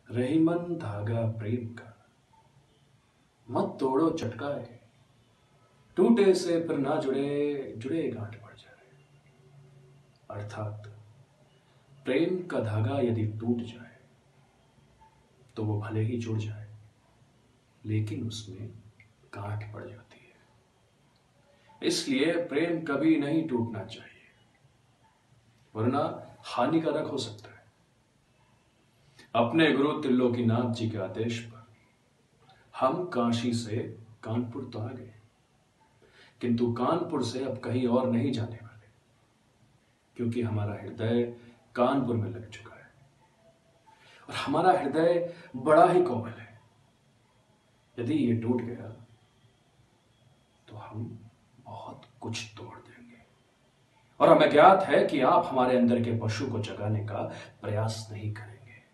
रहीमन धागा प्रेम का, मत तोड़ो चटकाए, टूटे से फिर ना जुड़े, जुड़े गांठ पड़ जाए। अर्थात प्रेम का धागा यदि टूट जाए तो वो भले ही जुड़ जाए, लेकिन उसमें गांठ पड़ जाती है। इसलिए प्रेम कभी नहीं टूटना चाहिए, वरना हानिकारक हो सकता है। अपने गुरु त्रिलोकीनाथ जी के आदेश पर हम काशी से कानपुर तो आ गए, किंतु कानपुर से अब कहीं और नहीं जाने वाले, क्योंकि हमारा हृदय कानपुर में लग चुका है और हमारा हृदय बड़ा ही कोमल है। यदि ये टूट गया तो हम बहुत कुछ तोड़ देंगे, और हमें ज्ञात है कि आप हमारे अंदर के पशु को जगाने का प्रयास नहीं करेंगे।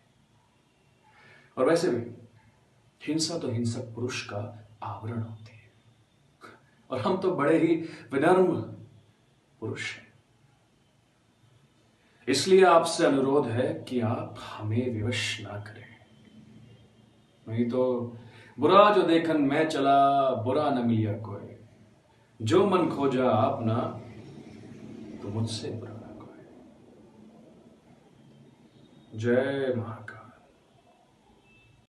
और वैसे भी हिंसा तो हिंसक पुरुष का आवरण होती है, और हम तो बड़े ही विनम्र पुरुष हैं। इसलिए आपसे अनुरोध है कि आप हमें विवश ना करें, नहीं तो बुरा जो देखन मैं चला, बुरा न मिलिया कोई, जो मन खोजा आपना, तो मुझसे बुरा ना कोई। जय महाकाल।